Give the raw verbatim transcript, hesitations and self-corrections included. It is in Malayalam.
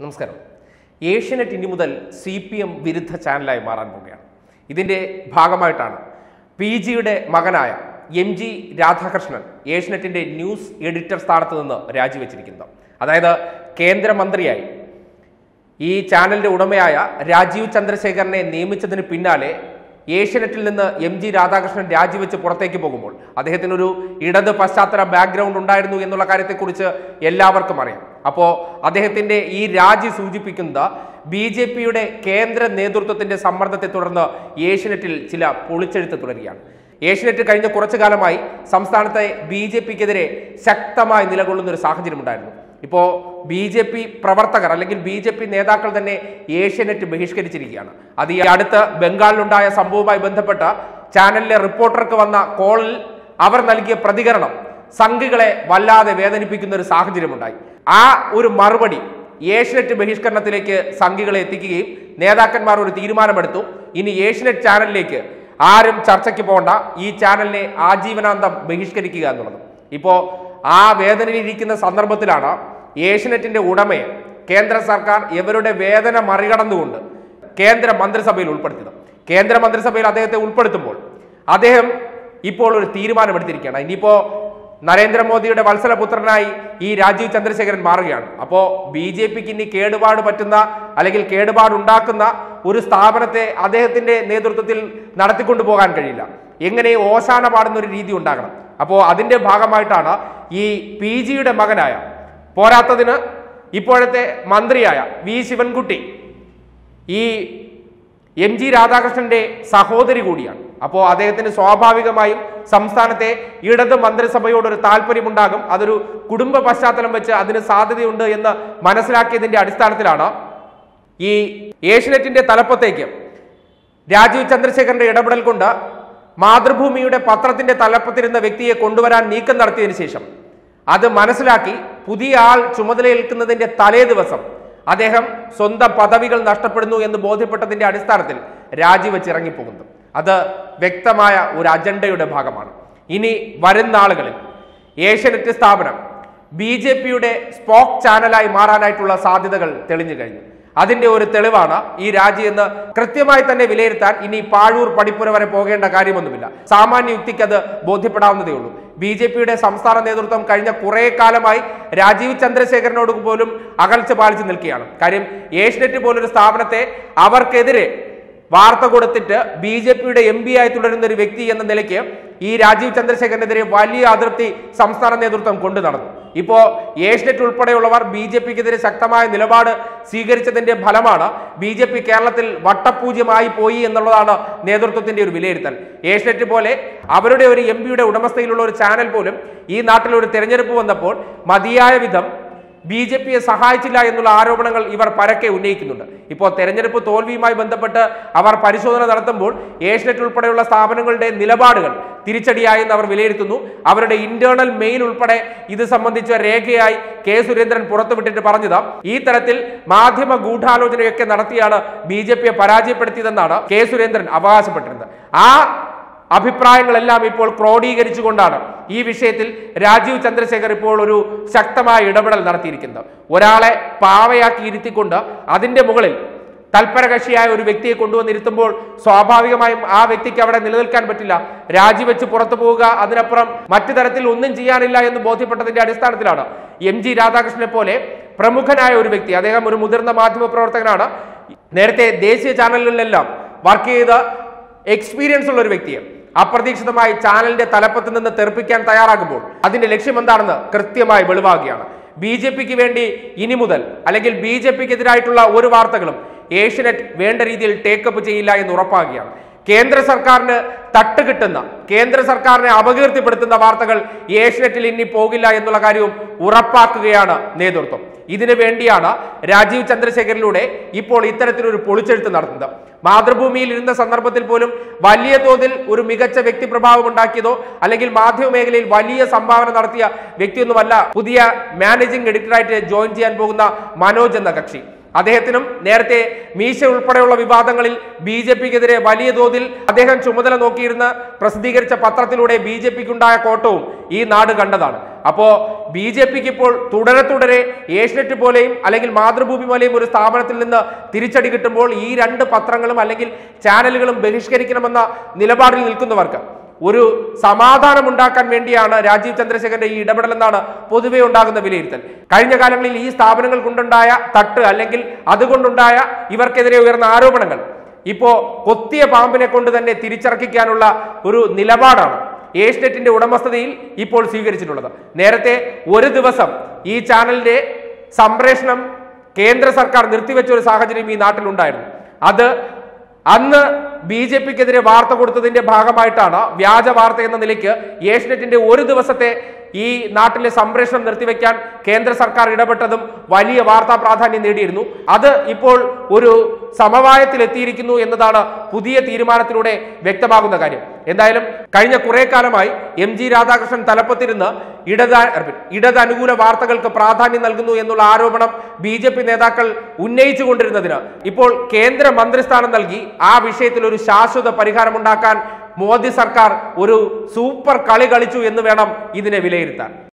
നമസ്കാരം. ഏഷ്യനെറ്റ് ഇനി മുതൽ സി പി എം വിരുദ്ധ ചാനലായി മാറാൻ പോവുകയാണ്. ഇതിൻ്റെ ഭാഗമായിട്ടാണ് പി ജിയുടെ മകനായ എം ജി രാധാകൃഷ്ണൻ ഏഷ്യനെറ്റിൻ്റെ ന്യൂസ് എഡിറ്റർ സ്ഥാനത്ത് നിന്ന് രാജിവെച്ചിരിക്കുന്നത്. അതായത് കേന്ദ്രമന്ത്രിയായി ഈ ചാനലിൻ്റെ ഉടമയായ രാജീവ് ചന്ദ്രശേഖരനെ നിയമിച്ചതിന് പിന്നാലെ ഏഷ്യനെറ്റിൽ നിന്ന് എം ജി രാധാകൃഷ്ണൻ രാജിവെച്ച് പുറത്തേക്ക് പോകുമ്പോൾ അദ്ദേഹത്തിനൊരു ഇടത് പശ്ചാത്തല ബാക്ക്ഗ്രൗണ്ട് ഉണ്ടായിരുന്നു എന്നുള്ള കാര്യത്തെക്കുറിച്ച് എല്ലാവർക്കും അറിയാം. അപ്പോൾ അദ്ദേഹത്തിന്റെ ഈ രാജി സൂചിപ്പിക്കുന്നത് ബി ജെ പിയുടെ കേന്ദ്ര നേതൃത്വത്തിന്റെ സമ്മർദ്ദത്തെ തുടർന്ന് ഏഷ്യനെറ്റിൽ ചില പൊളിച്ചെഴുത്ത് തുടരുകയാണ്. ഏഷ്യനെറ്റ് കഴിഞ്ഞ കുറച്ചു കാലമായി സംസ്ഥാനത്തെ ബി ജെ പിക്കെതിരെ ശക്തമായി നിലകൊള്ളുന്ന ഒരു സാഹചര്യം ഉണ്ടായിരുന്നു. ഇപ്പോൾ ബി ജെ പി പ്രവർത്തകർ അല്ലെങ്കിൽ ബി ജെ പി നേതാക്കൾ തന്നെ ഏഷ്യനെറ്റ് ബഹിഷ്കരിച്ചിരിക്കുകയാണ്. അത് ഈ അടുത്ത് ബംഗാളിലുണ്ടായ സംഭവവുമായി ബന്ധപ്പെട്ട ചാനലിലെ റിപ്പോർട്ടർക്ക് വന്ന കോളിൽ അവർ നൽകിയ പ്രതികരണം സംഘികളെ വല്ലാതെ വേദനിപ്പിക്കുന്ന ഒരു സാഹചര്യമുണ്ടായി. ആ ഒരു മറുപടി ഏഷ്യനെറ്റ് ബഹിഷ്കരണത്തിലേക്ക് സംഘികളെ എത്തിക്കുകയും നേതാക്കന്മാർ ഒരു തീരുമാനമെടുത്തു. ഇനി ഏഷ്യനെറ്റ് ചാനലിലേക്ക് ആരും ചർച്ചയ്ക്ക് പോകണ്ട, ഈ ചാനലിനെ ആജീവനാന്തം ബഹിഷ്കരിക്കുക എന്നുള്ളത്. ഇപ്പോൾ ആ വേദനയിലിരിക്കുന്ന സന്ദർഭത്തിലാണ് ഏഷ്യനെറ്റിന്റെ ഉടമയെ കേന്ദ്ര സർക്കാർ ഇവരുടെ വേദന മറികടന്നുകൊണ്ട് കേന്ദ്ര മന്ത്രിസഭയിൽ ഉൾപ്പെടുത്തിയത്. കേന്ദ്ര മന്ത്രിസഭയിൽ അദ്ദേഹത്തെ ഉൾപ്പെടുത്തുമ്പോൾ അദ്ദേഹം ഇപ്പോൾ ഒരു തീരുമാനമെടുത്തിരിക്കുകയാണ്. ഇനിയിപ്പോ നരേന്ദ്രമോദിയുടെ വത്സലപുത്രനായി ഈ രാജീവ് ചന്ദ്രശേഖരൻ മാറുകയാണ്. അപ്പോൾ ബി ജെ പിക്ക് ഇനി കേടുപാട് പറ്റുന്ന അല്ലെങ്കിൽ കേടുപാടുണ്ടാക്കുന്ന ഒരു സ്ഥാപനത്തെ അദ്ദേഹത്തിന്റെ നേതൃത്വത്തിൽ നടത്തിക്കൊണ്ടു പോകാൻ കഴിയില്ല. എങ്ങനെ ഓശാന പാടുന്ന ഒരു രീതി ഉണ്ടാകണം. അപ്പോൾ അതിന്റെ ഭാഗമായിട്ടാണ് ഈ പി ജിയുടെ മകനായ, പോരാത്തതിന് ഇപ്പോഴത്തെ മന്ത്രിയായ വി ശിവൻകുട്ടി ഈ എം ജി രാധാകൃഷ്ണന്റെ സഹോദരി കൂടിയാണ്. അപ്പോൾ അദ്ദേഹത്തിന് സ്വാഭാവികമായും സംസ്ഥാനത്തെ ഇടത് മന്ത്രിസഭയോടൊരു താല്പര്യമുണ്ടാകും. അതൊരു കുടുംബ പശ്ചാത്തലം വെച്ച് അതിന് സാധ്യതയുണ്ട് എന്ന് മനസ്സിലാക്കിയതിന്റെ അടിസ്ഥാനത്തിലാണ് ഈ ഏഷ്യനെറ്റിന്റെ തലപ്പത്തേക്ക് രാജീവ് ചന്ദ്രശേഖരന്റെ ഇടപെടൽ കൊണ്ട് മാതൃഭൂമിയുടെ പത്രത്തിന്റെ തലപ്പത്തിരുന്ന വ്യക്തിയെ കൊണ്ടുവരാൻ നീക്കം നടത്തിയതിനു ശേഷം അത് മനസ്സിലാക്കി പുതിയ ആൾ ചുമതലയേൽക്കുന്നതിന്റെ തലേ ദിവസം അദ്ദേഹം സ്വന്തം പദവികൾ നഷ്ടപ്പെടുന്നു എന്ന് ബോധ്യപ്പെട്ടതിന്റെ അടിസ്ഥാനത്തിൽ രാജിവെച്ച് ഇറങ്ങിപ്പോകുന്നു. അത് വ്യക്തമായ ഒരു അജണ്ടയുടെ ഭാഗമാണ്. ഇനി വരുന്ന നാളുകളിൽ ഏഷ്യനെറ്റ് സ്ഥാപനം ബി ജെ പിയുടെ സ്പോക്ക് ചാനലായി മാറാനായിട്ടുള്ള സാധ്യതകൾ തെളിഞ്ഞു കഴിഞ്ഞു. അതിന്റെ ഒരു തെളിവാണ് ഈ രാജി എന്ന് കൃത്യമായി തന്നെ വിലയിരുത്താൻ ഇനി പാഴൂർ പടിപ്പുര വരെ പോകേണ്ട കാര്യമൊന്നുമില്ല. സാമാന്യ യുക്തിക്ക് അത് ബോധ്യപ്പെടാവുന്നതേ ഉള്ളൂ. ബി ജെ പിയുടെ സംസ്ഥാന നേതൃത്വം കഴിഞ്ഞ കുറെ കാലമായി രാജീവ് ചന്ദ്രശേഖരനോട് പോലും അകൽച്ച പാലിച്ചു നിൽക്കുകയാണ്. കാര്യം ഏഷ്യനെറ്റ് പോലൊരു സ്ഥാപനത്തെ അവർക്കെതിരെ വാർത്ത കൊടുത്തിട്ട് ബി ജെ പിയുടെ എം പി ആയി തുടരുന്ന ഒരു വ്യക്തി എന്ന നിലയ്ക്ക് ഈ രാജീവ് ചന്ദ്രശേഖരനെതിരെ വലിയ അതൃപ്തി സംസ്ഥാന നേതൃത്വം കൊണ്ടു നടന്നു. ഇപ്പോ ഏഷ്യനെറ്റ് ഉൾപ്പെടെയുള്ളവർ ബി ജെ പിക്കെതിരെ ശക്തമായ നിലപാട് സ്വീകരിച്ചതിന്റെ ഫലമാണ് ബി ജെ പി കേരളത്തിൽ വട്ടപൂജ്യമായി പോയി എന്നുള്ളതാണ് നേതൃത്വത്തിന്റെ ഒരു വിലയിരുത്തൽ. ഏഷ്യനെറ്റ് പോലെ അവരുടെ ഒരു എം പിയുടെ ഉടമസ്ഥയിലുള്ള ഒരു ചാനൽ പോലും ഈ നാട്ടിൽ ഒരു തെരഞ്ഞെടുപ്പ് വന്നപ്പോൾ മതിയായ വിധം ബി ജെ പിയെ സഹായിച്ചില്ല എന്നുള്ള ആരോപണങ്ങൾ ഇവർ പരക്കെ ഉന്നയിക്കുന്നുണ്ട്. ഇപ്പോൾ തെരഞ്ഞെടുപ്പ് തോൽവിയുമായി ബന്ധപ്പെട്ട് അവർ പരിശോധന നടത്തുമ്പോൾ ഏഷ്യനെറ്റ് ഉൾപ്പെടെയുള്ള സ്ഥാപനങ്ങളുടെ നിലപാടുകൾ തിരിച്ചടിയായെന്ന് അവർ വിലയിരുത്തുന്നു. അവരുടെ ഇന്റേണൽ മെയിൽ ഉൾപ്പെടെ ഇത് സംബന്ധിച്ച രേഖയായി കെ സുരേന്ദ്രൻ പുറത്തുവിട്ടിട്ട് പറഞ്ഞത് ഈ തരത്തിൽ മാധ്യമ ഗൂഢാലോചനയൊക്കെ നടത്തിയാണ് ബി ജെ പിയെ പരാജയപ്പെടുത്തിയതെന്നാണ് കെ സുരേന്ദ്രൻ അവകാശപ്പെട്ടിരുന്നത്. ആ അഭിപ്രായങ്ങളെല്ലാം ഇപ്പോൾ ക്രോഡീകരിച്ചുകൊണ്ടാണ് ഈ വിഷയത്തിൽ രാജീവ് ചന്ദ്രശേഖർ ഇപ്പോൾ ഒരു ശക്തമായ ഇടപെടൽ നടത്തിയിരിക്കുന്നത്. ഒരാളെ പാവയാക്കി ഇരുത്തിക്കൊണ്ട് അതിന്റെ മുകളിൽ തൽപരകക്ഷിയായ ഒരു വ്യക്തിയെ കൊണ്ടുവന്നിരുത്തുമ്പോൾ സ്വാഭാവികമായും ആ വ്യക്തിക്ക് അവിടെ നിലനിൽക്കാൻ പറ്റില്ല. രാജിവെച്ച് പുറത്തു പോവുക, അതിനപ്പുറം മറ്റു തരത്തിൽ ഒന്നും ചെയ്യാനില്ല എന്ന് ബോധ്യപ്പെട്ടതിന്റെ അടിസ്ഥാനത്തിലാണ് എം ജി രാധാകൃഷ്ണനെ പോലെ പ്രമുഖനായ ഒരു വ്യക്തി, അദ്ദേഹം ഒരു മുതിർന്ന മാധ്യമ പ്രവർത്തകനാണ്, നേരത്തെ ദേശീയ ചാനലുകളിലെല്ലാം വർക്ക് ചെയ്ത എക്സ്പീരിയൻസ് ഉള്ള ഒരു വ്യക്തിയെ അപ്രതീക്ഷിതമായി ചാനലിന്റെ തലപ്പത്ത് നിന്ന് തെറിപ്പിക്കാൻ തയ്യാറാകുമ്പോൾ അതിന്റെ ലക്ഷ്യം എന്താണെന്ന് കൃത്യമായി വെളിവാകുകയാണ്. ബി ജെ പിക്ക് വേണ്ടി ഇനി മുതൽ അല്ലെങ്കിൽ ബി ജെ പിക്കെതിരായിട്ടുള്ള ഒരു വാർത്തകളും ഏഷ്യനെറ്റ് വേണ്ട രീതിയിൽ ടേക്കപ്പ് ചെയ്യില്ല എന്ന് ഉറപ്പാക്കുകയാണ്. കേന്ദ്ര സർക്കാരിന് തട്ട് കിട്ടുന്ന, കേന്ദ്ര സർക്കാരിനെ അപകീർത്തിപ്പെടുത്തുന്ന വാർത്തകൾ ഏഷ്യനെറ്റിൽ ഇനി പോകില്ല എന്നുള്ള കാര്യവും ഉറപ്പാക്കുകയാണ് നേതൃത്വം. ഇതിനു വേണ്ടിയാണ് രാജീവ് ചന്ദ്രശേഖരിലൂടെ ഇപ്പോൾ ഇത്തരത്തിലൊരു പൊളിച്ചെഴുത്ത് നടത്തുന്നത്. മാതൃഭൂമിയിൽ ഇരുന്ന സന്ദർഭത്തിൽ പോലും വലിയ തോതിൽ ഒരു മികച്ച വ്യക്തിപ്രഭാവം ഉണ്ടാക്കിയതോ അല്ലെങ്കിൽ മാധ്യമ മേഖലയിൽ വലിയ സംഭാവന നടത്തിയ വ്യക്തിയൊന്നുമല്ല പുതിയ മാനേജിംഗ് എഡിറ്ററായിട്ട് ജോയിൻ ചെയ്യാൻ പോകുന്ന മനോജ് എന്ന കക്ഷി. അദ്ദേഹത്തിനും നേരത്തെ മീശ ഉൾപ്പെടെയുള്ള വിവാദങ്ങളിൽ ബി ജെ പിക്കെതിരെ വലിയ തോതിൽ അദ്ദേഹം ചുമതല നോക്കിയിരുന്ന പ്രസിദ്ധീകരിച്ച പത്രത്തിലൂടെ ബി ജെ പിക്കുണ്ടായ കോട്ടവും ഈ നാട് കണ്ടതാണ്. അപ്പോ ബി ജെ പിക്ക് ഇപ്പോൾ തുടരെ തുടരെ ഏഷ്യനെറ്റ് പോലെയും അല്ലെങ്കിൽ മാതൃഭൂമി പോലെയും ഒരു സ്ഥാപനത്തിൽ നിന്ന് തിരിച്ചടി കിട്ടുമ്പോൾ ഈ രണ്ട് പത്രങ്ങളും അല്ലെങ്കിൽ ചാനലുകളും ബഹിഷ്കരിക്കണമെന്ന നിലപാടിൽ നിൽക്കുന്നവർക്ക് ഒരു സമാധാനം ഉണ്ടാക്കാൻ വേണ്ടിയാണ് രാജീവ് ചന്ദ്രശേഖരന്റെ ഈ ഇടപെടലെന്നാണ് പൊതുവെ ഉണ്ടാകുന്ന വിലയിരുത്തൽ. കഴിഞ്ഞ കാലങ്ങളിൽ ഈ സ്ഥാപനങ്ങൾ കൊണ്ടുണ്ടായ തട്ട് അല്ലെങ്കിൽ അതുകൊണ്ടുണ്ടായ ഇവർക്കെതിരെ ഉയർന്ന ആരോപണങ്ങൾ ഇപ്പോ കൊത്തിയ പാമ്പിനെ കൊണ്ട് തന്നെ തിരിച്ചറക്കിക്കാനുള്ള ഒരു നിലപാടാണ് ഏഷ്യനെറ്റിന്റെ ഉടമസ്ഥതയിൽ ഇപ്പോൾ സ്വീകരിച്ചിട്ടുള്ളത്. നേരത്തെ ഒരു ദിവസം ഈ ചാനലിന്റെ സംപ്രേഷണം കേന്ദ്ര സർക്കാർ നിർത്തിവെച്ച ഒരു സാഹചര്യം ഈ നാട്ടിലുണ്ടായിരുന്നു. അത് അന്ന് ബി ജെ പിക്കെതിരെ വാർത്ത കൊടുത്തതിന്റെ ഭാഗമായിട്ടാണ് വ്യാജ വാർത്ത എന്ന നിലയ്ക്ക് ഏഷ്യനെറ്റിന്റെ ഒരു ദിവസത്തെ ഈ നാട്ടിലെ സംപ്രേഷണം നിർത്തിവെക്കാൻ കേന്ദ്ര സർക്കാർ ഇടപെട്ടതും വലിയ വാർത്താ പ്രാധാന്യം നേടിയിരുന്നു. അത് ഇപ്പോൾ ഒരു സമവായത്തിൽ എത്തിയിരിക്കുന്നു എന്നതാണ് പുതിയ തീരുമാനത്തിലൂടെ വ്യക്തമാകുന്ന കാര്യം. എന്തായാലും കഴിഞ്ഞ കുറെ കാലമായി എം ജി രാധാകൃഷ്ണൻ തലപ്പത്തിരുന്ന് ഇടത് ഇടത് അനുകൂല വാർത്തകൾക്ക് പ്രാധാന്യം നൽകുന്നു എന്നുള്ള ആരോപണം ബി ജെ പി നേതാക്കൾ ഉന്നയിച്ചു കൊണ്ടിരുന്നതിന് ഇപ്പോൾ കേന്ദ്ര മന്ത്രിസ്ഥാനം നൽകി ആ വിഷയത്തിൽ ഒരു ശാശ്വത പരിഹാരമുണ്ടാക്കാൻ മോദി സർക്കാർ ഒരു സൂപ്പർ കളി കളിച്ചു എന്ന് വേണം ഇതിനെ വിലയിരുത്താൻ.